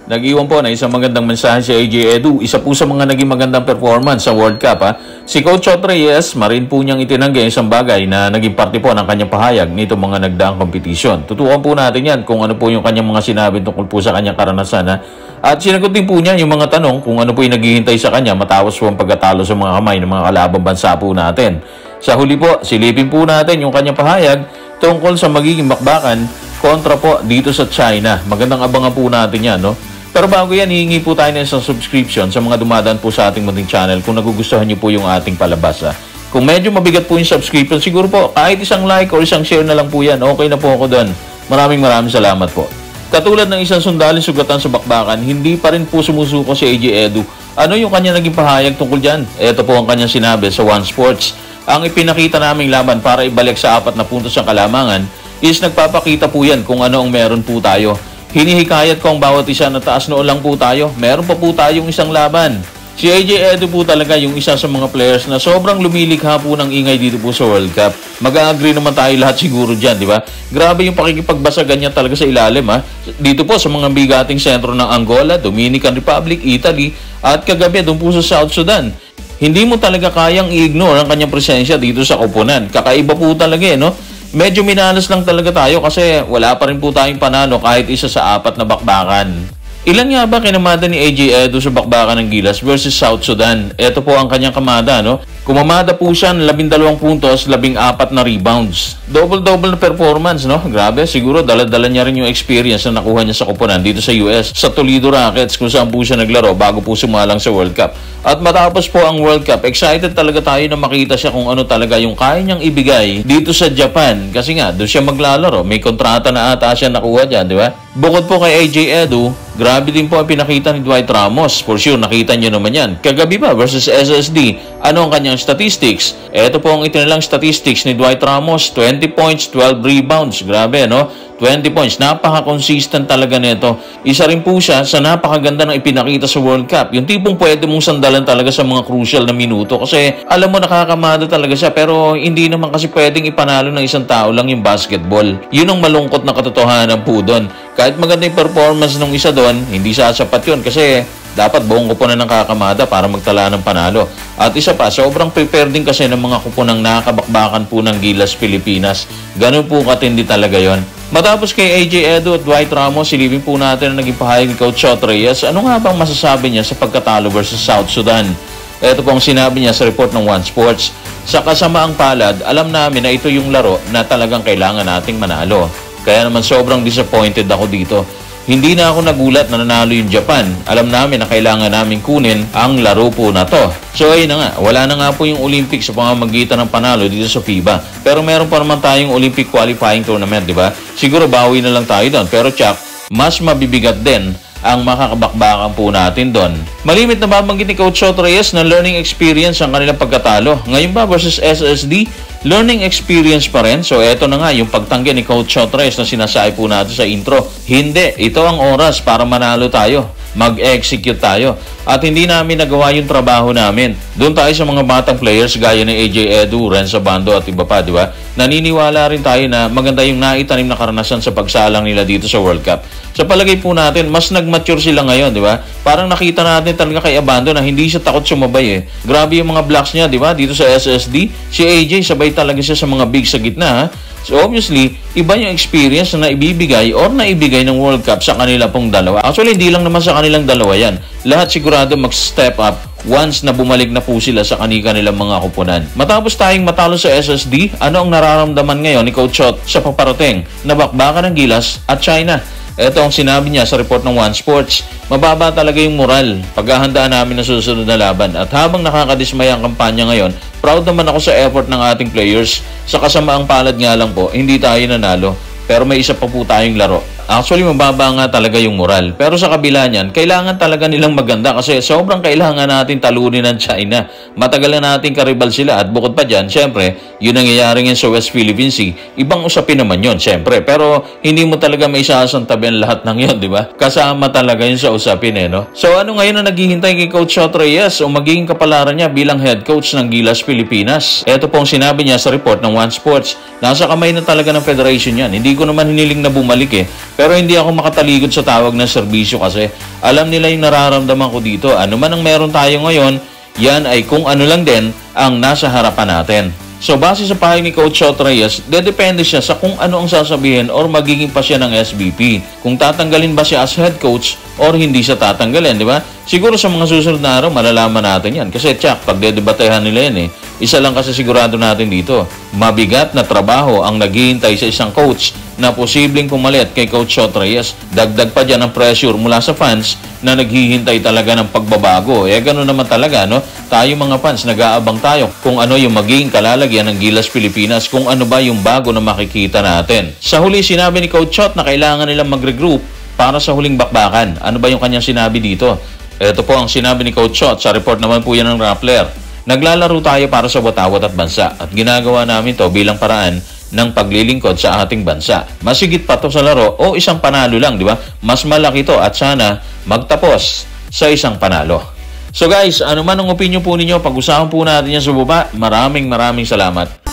Nag-iwan po na isang magandang mensahe si AJ Edu. Isa po sa mga naging magandang performance sa World Cup. Si Coach Chot Reyes, marin po niyang itinanggi isang bagay na naging parte po ng kanyang pahayag nito mga nagdaang kompetisyon. Tutukan po natin yan kung ano po yung kanyang mga sinabi tungkol po sa kanyang karanasan. At sinagot din po niya yung mga tanong kung ano po yung naghihintay sa kanya matapos po ang pagkatalo sa mga kamay ng mga kalabang bansa po natin. Sa huli po, silipin po natin yung kanyang pahayag tungkol sa magiging bakbakan kontra po dito sa China. Magandang abangan po natin yan, no? Pero bago yan, hihingi po tayo ng isang subscription sa mga dumadaan po sa ating munting channel kung nagugustuhan niyo po yung ating palabas. Kung medyo mabigat po yung subscription, siguro po kahit isang like or isang share na lang po yan, okay na po ako doon. Maraming salamat po. Katulad ng isang sundalin sugatan sa bakbakan, hindi pa rin po sumusuko si AJ Edu. Ano yung kanya naging pahayag tungkol dyan? Ito po ang kanyang sinabi sa One Sports. Ang ipinakita naming laban para ibalik sa 4 na puntos ang kalamangan is nagpapakita po yan kung ano ang meron po tayo. Hinihikayat ko ang bawat isa na taas noo lang po tayo. Meron pa po tayong isang laban. Si AJ Edu po talaga yung isa sa mga players na sobrang lumilikha po ng ingay dito po sa World Cup. Mag-agree naman tayo lahat siguro dyan, di ba? Grabe yung pakikipagbasagan niya talaga sa ilalim, ha? Dito po sa mga bigating sentro ng Angola, Dominican Republic, Italy, at kagabi doon po sa South Sudan. Hindi mo talaga kayang i-ignore ang kanyang presensya dito sa koponan. Kakaiba po talaga, no? Medyo minalas lang talaga tayo kasi wala pa rin po tayong panalo kahit isa sa 4 na bakbakan. Ilan nga ba kinamada ni AJ Edu sa bakbakan ng Gilas versus South Sudan? Ito po ang kanyang kamada, no? Kumamada po siya ng 12 puntos, 14 na rebounds. Double-double na performance, no? Grabe, siguro dala-dala niya rin yung experience na nakuha niya sa koponan dito sa US, sa Toledo Rockets kung saan po siya naglaro bago po sumalang sa World Cup. At matapos po ang World Cup, excited talaga tayo na makita siya kung ano talaga yung kaya niyang ibigay dito sa Japan. Kasi nga, doon siya maglalaro. May kontrata na ata siya nakuha dyan, di ba? Bukod po kay AJ Edu, grabe din po ang pinakita ni Dwight Ramos. For sure, nakita niyo naman yan. Kagabi pa versus SSD, ano ang kanyang statistics? Ito po ang itinalang statistics ni Dwight Ramos. 20 points, 12 rebounds. Grabe, no? 20 points. Napaka-consistent talaga nito. Isa rin po siya sa napakaganda ng ipinakita sa World Cup. Yung tipong pwede mong sandalan talaga sa mga crucial na minuto. Kasi alam mo nakakamada talaga siya. Pero hindi naman kasi pwedeng ipanalo ng isang tao lang yung basketball. Yun ang malungkot na katotohanan po doon. Kahit maganda yung performance ng isa doon, hindi sasapat yun. Kasi dapat buong kupunan ng kakamada para magtala ng panalo. At isa pa, sobrang prepared din kasi ng mga kupunang nakakabakbakan po ng Gilas Pilipinas. Ganun po katindi talaga yon. Matapos kay AJ Edu at Dwight Ramos, silipin po natin ang naging pahayag ni Coach Chot Reyes. Ano nga bang masasabi niya sa pagkatalo versus South Sudan? Ito po ang sinabi niya sa report ng One Sports. Sa kasamaang palad, alam namin na ito yung laro na talagang kailangan nating manalo. Kaya naman sobrang disappointed ako dito. Hindi na ako nagulat na nanalo yung Japan. Alam namin na kailangan namin kunin ang laro po na to. So ayun na nga, wala na nga po yung Olympics sa pamamagitan ng panalo dito sa FIBA. Pero meron pa naman tayong Olympic qualifying tournament, di ba? Siguro bawi na lang tayo doon. Pero Chuck, mas mabibigat din ang makakabakbakan po natin doon. Malimit na babanggit ni Coach Chot Reyes na learning experience ang kanilang pagkatalo. Ngayon ba versus SSD, learning experience pa rin. So eto na nga yung pagtanggi ni Coach Chot Reyes na sinasabi po natin sa intro. Hindi, ito ang oras para manalo tayo. Mag-execute tayo. At hindi namin nagawa yung trabaho namin. Doon tayo sa mga batang players gaya ni AJ Edu, Renzo Bando at iba pa, di ba? Naniniwala rin tayo na maganda yung naitanim na karanasan sa pagsalang nila dito sa World Cup. Sa palagay po natin, mas nag-mature sila ngayon, di ba? Parang nakita natin talaga kay Abando na hindi siya takot sumabay eh. Grabe yung mga blocks niya, di ba? Dito sa SSD, si AJ sabay talaga siya sa mga big sa gitna, ha? So obviously, iba yung experience na ibibigay or naibigay ng World Cup sa kanila pong dalawa. Actually, hindi lang naman sa kanilang dalawa yan. Lahat sigurado mag-step up once na bumalik na po sila sa kanilang mga kupunan. Matapos tayong matalo sa SSD, ano ang nararamdaman ngayon ni Coach Chot sa paparating na bakbakan ng Gilas at China? Ito ang sinabi niya sa report ng One Sports. Mababa talaga yung moral paghahandaan namin ng susunod na laban. At habang nakakadismaya ang kampanya ngayon, proud naman ako sa effort ng ating players. Sa kasamaang palad nga lang po, hindi tayo nanalo. Pero may isa pa po tayong laro. Actually, mababa nga talaga yung moral. Pero sa kabila niyan, kailangan talaga nilang maganda kasi sobrang kailangan natin talunin ng China. Matagal na natin karibal sila at bukod pa dyan, syempre, yun nangyayari ngayon sa West Philippine Sea. Ibang usapin naman yun, syempre. Pero hindi mo talaga may isasantabihan lahat ng yun, di ba? Kasama talaga yun sa usapin, eh, no? So ano ngayon na naghihintay kay Coach Chot Reyes o magiging kapalaran niya bilang head coach ng Gilas Pilipinas? Ito pong sinabi niya sa report ng One Sports. Nasa kamay na talaga ng federation yan. Hindi ko naman hiniling na bumalik eh. Pero hindi ako makatalikod sa tawag ng serbisyo kasi alam nila yung nararamdaman ko dito. Ano man ang meron tayo ngayon, yan ay kung ano lang din ang nasa harapan natin. So base sa pahayag ni Coach Shot Reyes, depende siya sa kung ano ang sasabihin or magiging pa siya ng SBP. Kung tatanggalin ba siya as head coach or hindi siya tatanggalin, di ba? Siguro sa mga susunod na araw, malalaman natin yan. Kasi tsak, pagdedebatehan nila yan isa lang kasi sigurado natin dito. Mabigat na trabaho ang naghihintay sa isang coach na posibleng pumalit kay Coach Shot Reyes. Dagdag pa dyan ang pressure mula sa fans na naghihintay talaga ng pagbabago. Gano'n naman talaga, no? Tayo mga fans, nag-aabang tayo kung ano yung magiging kalalagyan ng Gilas Pilipinas, kung ano ba yung bago na makikita natin. Sa huli, sinabi ni Coach Shot na kailangan nilang mag-regroup para sa huling bakbakan. Ano ba yung kanyang sinabi dito? Ito po ang sinabi ni Coach Shot. Sa report naman po yan ng Rappler. Naglalaro tayo para sa watawat at bansa at ginagawa namin to bilang paraan ng paglilingkod sa ating bansa. Masigit pa to sa laro o isang panalo lang, di ba? Mas malaki to at sana magtapos sa isang panalo. So guys, ano man ang opinion po ninyo, pag-usapan po natin yan sa baba. Maraming salamat.